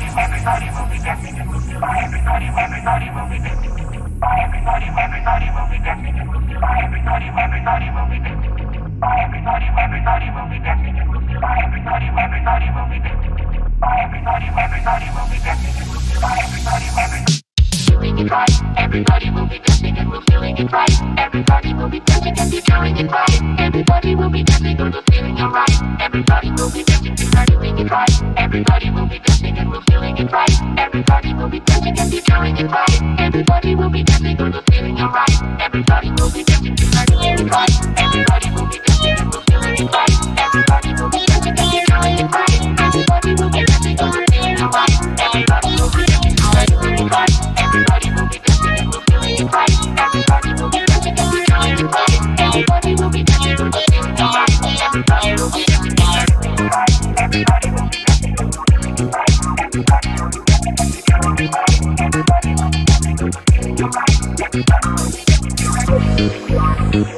Everybody will be dancing and we're feeling it right. Everybody will be dancing and we're feeling it right. Everybody will be dancing and we're feeling it right. Everybody will be dancing and we're doing it right. Everybody will be dancing and we're feeling it right. Everybody will be dancing and we're feeling it right. Everybody will be dancing and we're feeling it right. Everybody will be dancing and we're doing it right. Everybody will be dancing and we're feeling it right. Everybody will be dancing and we're doing it right. Everybody will be dancing and we're feeling it right. Everybody will be dancing and we're doing it right. Everybody will be dancing and we're feeling it right. Everybody will be dancing and we're doing it right. Everybody will be dancing and we're feeling it right. Everybody will be dancing and we're doing it right. Everybody will be dancing and we're feeling it right. Everybody will be dancing and we're doing it right. Everybody will be dancing and we're feeling it right. Everybody will be dancing and we're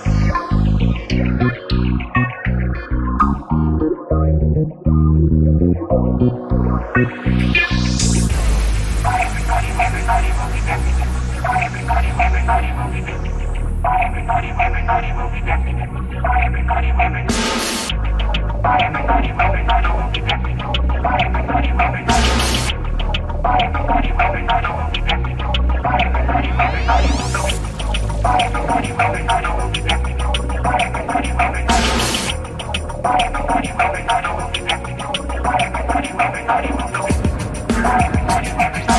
everybody